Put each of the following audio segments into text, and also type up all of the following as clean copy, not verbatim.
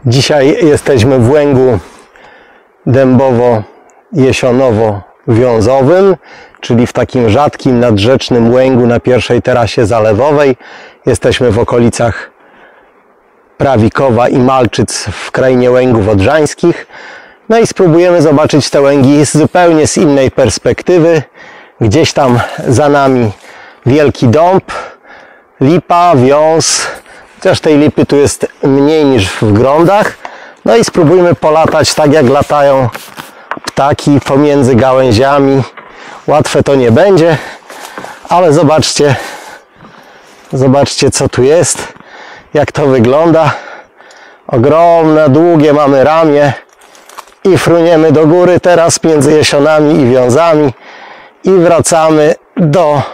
Dzisiaj jesteśmy w łęgu dębowo-jesionowo-wiązowym, czyli w takim rzadkim, nadrzecznym łęgu na pierwszej terasie zalewowej. Jesteśmy w okolicach Prawikowa i Malczyc w krainie Łęgów Odrzańskich. No i spróbujemy zobaczyć te łęgi zupełnie z innej perspektywy. Gdzieś tam za nami Wielki Dąb, lipa, wiąz. Chociaż tej lipy tu jest mniej niż w Grądach. No i spróbujmy polatać tak, jak latają ptaki pomiędzy gałęziami. Łatwe to nie będzie, ale zobaczcie co tu jest, jak to wygląda. Ogromne, długie mamy ramię i fruniemy do góry teraz między jesionami i wiązami i wracamy do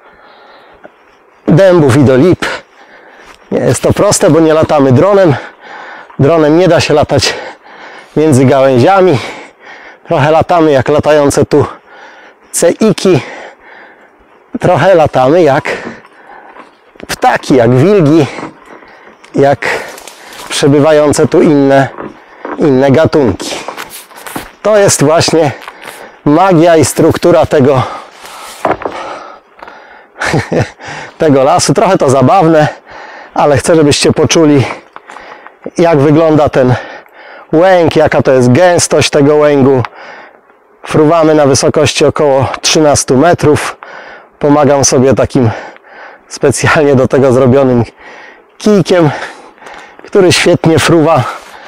dębów i do lip. Nie jest to proste, bo nie latamy dronem. Dronem nie da się latać między gałęziami. Trochę latamy jak latające tu ceiki. Trochę latamy jak ptaki, jak wilgi, jak przebywające tu inne gatunki. To jest właśnie magia i struktura tego lasu. Trochę to zabawne, ale chcę, żebyście poczuli, jak wygląda ten łęg, jaka to jest gęstość tego łęgu. Fruwamy na wysokości około 13 metrów. Pomagam sobie takim specjalnie do tego zrobionym kijkiem, który świetnie fruwa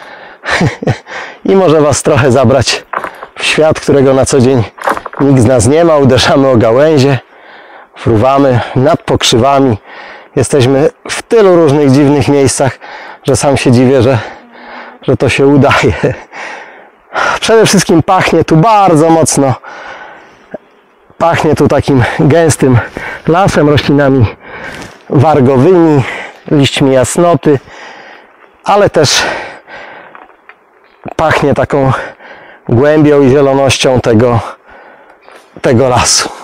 i może Was trochę zabrać w świat, którego na co dzień nikt z nas nie ma. Uderzamy o gałęzie, fruwamy nad pokrzywami. Jesteśmy w tylu różnych dziwnych miejscach, że sam się dziwię, że to się udaje. Przede wszystkim pachnie tu bardzo mocno. Pachnie tu takim gęstym lasem, roślinami wargowymi, liśćmi jasnoty, ale też pachnie taką głębią i zielonością tego lasu.